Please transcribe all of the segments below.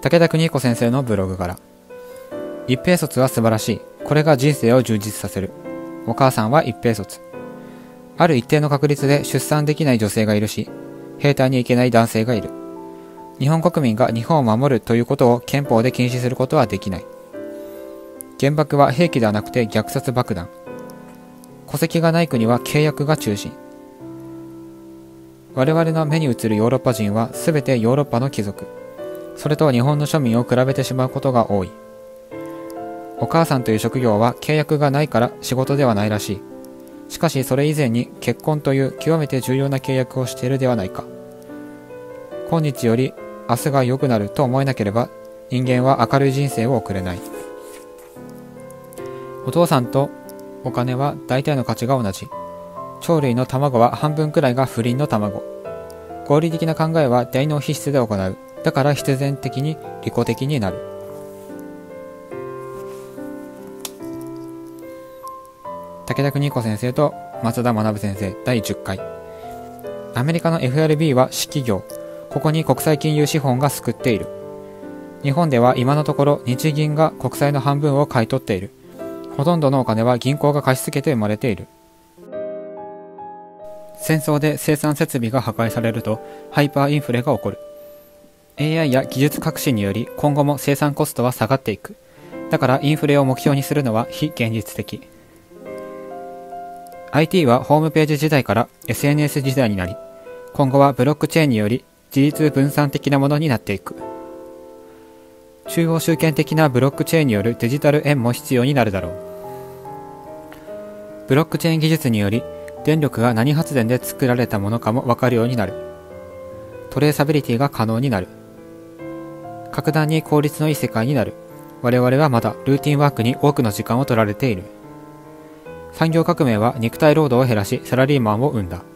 武田邦彦先生のブログから。一平卒は素晴らしい。これが人生を充実させる。お母さんは一平卒。ある一定の確率で出産できない女性がいるし、兵隊に行けない男性がいる。日本国民が日本を守るということを憲法で禁止することはできない。原爆は兵器ではなくて虐殺爆弾。戸籍がない国は契約が中心。我々の目に映るヨーロッパ人はすべてヨーロッパの貴族。それと日本の庶民を比べてしまうことが多い。お母さんという職業は契約がないから仕事ではないらしい。しかしそれ以前に結婚という極めて重要な契約をしているではないか。今日より明日が良くなると思えなければ人間は明るい人生を送れない。お父さんとお金は大体の価値が同じ。鳥類の卵は半分くらいが不倫の卵。合理的な考えは大脳皮質で行う。だから必然的に利己的になる。武田邦彦先生と松田学先生第10回。アメリカの FRB は私企業。ここに国際金融資本が救っている。日本では今のところ日銀が国債の半分を買い取っている。ほとんどのお金は銀行が貸し付けて生まれている。戦争で生産設備が破壊されるとハイパーインフレが起こる。AI や技術革新により今後も生産コストは下がっていく。だからインフレを目標にするのは非現実的。IT はホームページ時代から SNS 時代になり、今後はブロックチェーンにより自立分散的なものになっていく。中央集権的なブロックチェーンによるデジタル円も必要になるだろう。ブロックチェーン技術により電力が何発電で作られたものかも分かるようになる。トレーサビリティが可能になる。格段に効率のいい世界になる。我々はまだルーティンワークに多くの時間を取られている。産業革命は肉体労働を減らしサラリーマンを生んだ。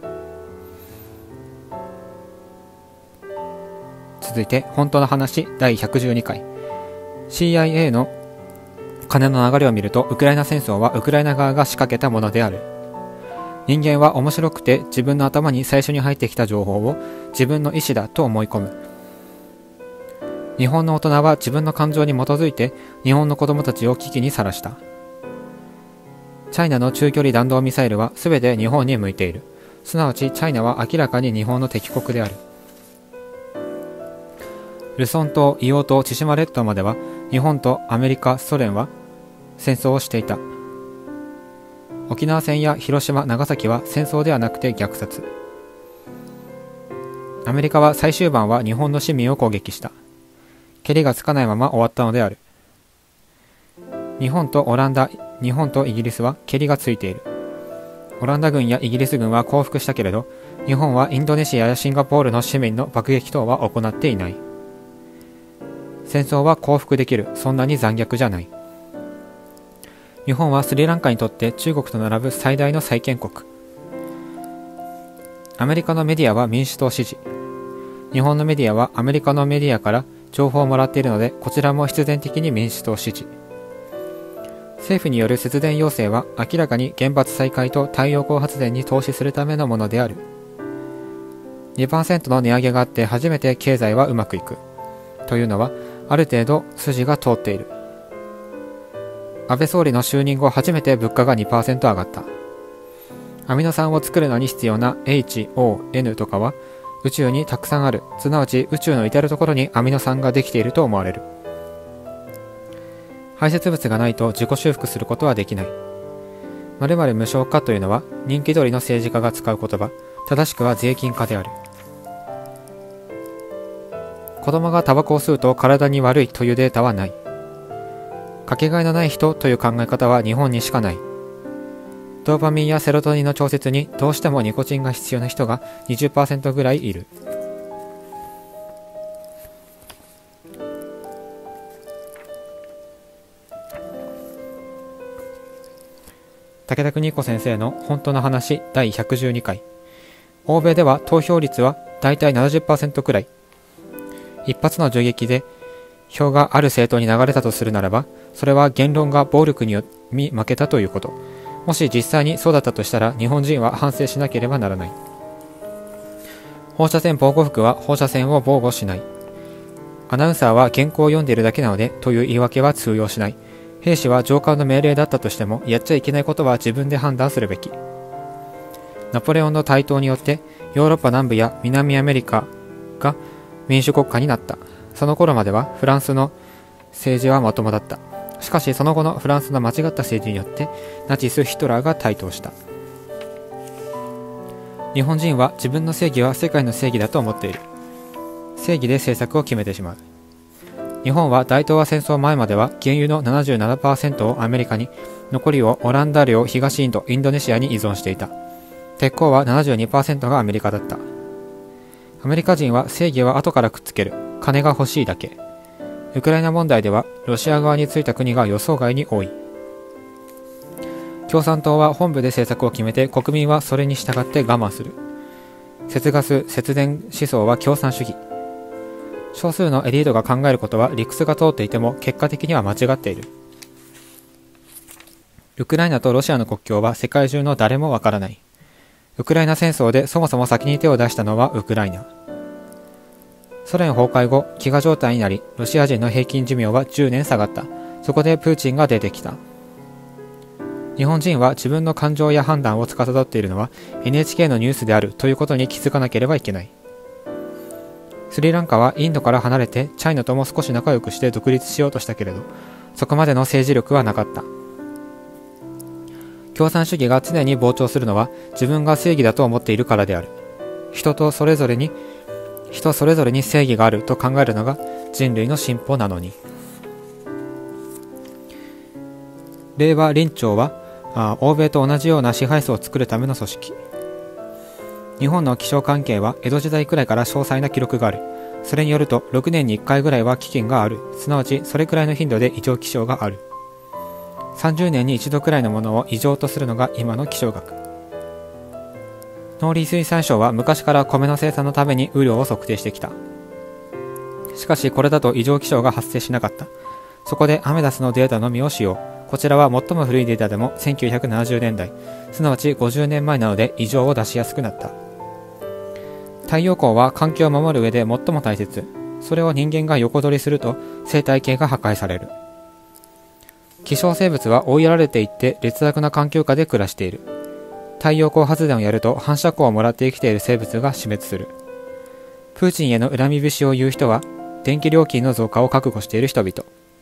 続いて本当の話第112回。 CIA の金の流れを見るとウクライナ戦争はウクライナ側が仕掛けたものである。人間は面白くて自分の頭に最初に入ってきた情報を自分の意思だと思い込む。日本の大人は自分の感情に基づいて日本の子供たちを危機にさらした。チャイナの中距離弾道ミサイルは全て日本に向いている。すなわちチャイナは明らかに日本の敵国である。ルソン島、硫黄島、千島列島までは日本とアメリカ、ソ連は戦争をしていた。沖縄戦や広島、長崎は戦争ではなくて虐殺。アメリカは最終盤は日本の市民を攻撃した。けりがつかないまま終わったのである。日本とオランダ、日本とイギリスはけりがついている。オランダ軍やイギリス軍は降伏したけれど、日本はインドネシアやシンガポールの市民の爆撃等は行っていない。戦争は降伏できる、そんなに残虐じゃない。日本はスリランカにとって中国と並ぶ最大の債権国。アメリカのメディアは民主党支持。日本のメディアはアメリカのメディアから情報をもらっているので、こちらも必然的に民主党支持。政府による節電要請は明らかに原発再開と太陽光発電に投資するためのものである。2% の値上げがあって初めて経済はうまくいく。というのはある程度筋が通っている。安倍総理の就任後初めて物価が 2% 上がった。アミノ酸を作るのに必要な HON とかは宇宙にたくさんある。すなわち宇宙の至るところにアミノ酸ができていると思われる。排泄物がないと自己修復することはできない。〇〇無償化というのは人気取りの政治家が使う言葉。正しくは税金化である。子供がタバコを吸うと体に悪いというデータはない。かけがえのない人という考え方は日本にしかない。ドーパミンやセロトニンの調節にどうしてもニコチンが必要な人が 20% ぐらいいる。武田邦彦先生の本当の話第112回。欧米では投票率はだいたい 70% くらい。一発の銃撃で票がある政党に流れたとするならば、それは言論が暴力に負けたということ。もし実際にそうだったとしたら、日本人は反省しなければならない。放射線防護服は放射線を防護しない。 アナウンサーは原稿を読んでいるだけなのでという言い訳は通用しない。兵士は上官の命令だったとしても、やっちゃいけないことは自分で判断するべき。ナポレオンの台頭によってヨーロッパ南部や南アメリカが民主国家になった。その頃まではフランスの政治はまともだった。しかしその後のフランスの間違った政治によってナチス・ヒトラーが台頭した。日本人は自分の正義は世界の正義だと思っている。正義で政策を決めてしまう。日本は大東亜戦争前までは原油の 77% をアメリカに、残りをオランダ領、東インド、インドネシアに依存していた。鉄鋼は 72% がアメリカだった。アメリカ人は正義は後からくっつける。金が欲しいだけ。ウクライナ問題ではロシア側についた国が予想外に多い。共産党は本部で政策を決めて国民はそれに従って我慢する。節ガス、節電思想は共産主義。少数のエリートが考えることは理屈が通っていても結果的には間違っている。ウクライナとロシアの国境は世界中の誰もわからない。ウクライナ戦争でそもそも先に手を出したのはウクライナ。ソ連崩壊後、飢餓状態になり、ロシア人の平均寿命は10年下がった。そこでプーチンが出てきた。日本人は自分の感情や判断を司っているのは NHK のニュースであるということに気づかなければいけない。スリランカはインドから離れてチャイナとも少し仲良くして独立しようとしたけれど、そこまでの政治力はなかった。共産主義が常に膨張するのは自分が正義だと思っているからである。人それぞれに正義があると考えるのが人類の進歩なのに。令和臨調は欧米と同じような支配層を作るための組織。日本の気象関係は江戸時代くらいから詳細な記録がある。それによると6年に1回ぐらいは飢饉がある。すなわちそれくらいの頻度で異常気象がある。30年に一度くらいのものを異常とするのが今の気象学。農林水産省は昔から米の生産のために雨量を測定してきた。しかしこれだと異常気象が発生しなかった。そこでアメダスのデータのみを使用。こちらは最も古いデータでも1970年代、すなわち50年前なので異常を出しやすくなった。太陽光は環境を守る上で最も大切。それを人間が横取りすると生態系が破壊される。希少生物は追いやられていって劣悪な環境下で暮らしている。太陽光発電をやると反射光をもらって生きている生物が死滅する。プーチンへの恨み節を言う人は電気料金の増加を覚悟している人々。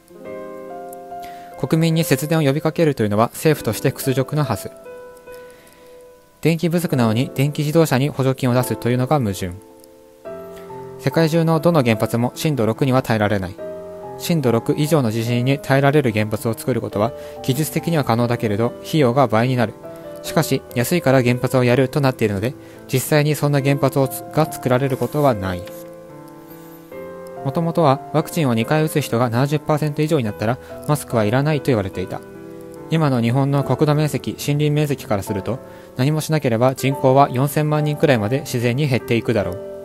国民に節電を呼びかけるというのは政府として屈辱のはず。電気不足なのに電気自動車に補助金を出すというのが矛盾。世界中のどの原発も震度6には耐えられない。震度6以上の地震に耐えられる原発を作ることは技術的には可能だけれど費用が倍になる。しかし安いから原発をやるとなっているので実際にそんな原発が作られることはない。もともとはワクチンを2回打つ人が 70% 以上になったらマスクはいらないと言われていた。今の日本の国土面積、森林面積からすると何もしなければ人口は4000万人くらいまで自然に減っていくだろう。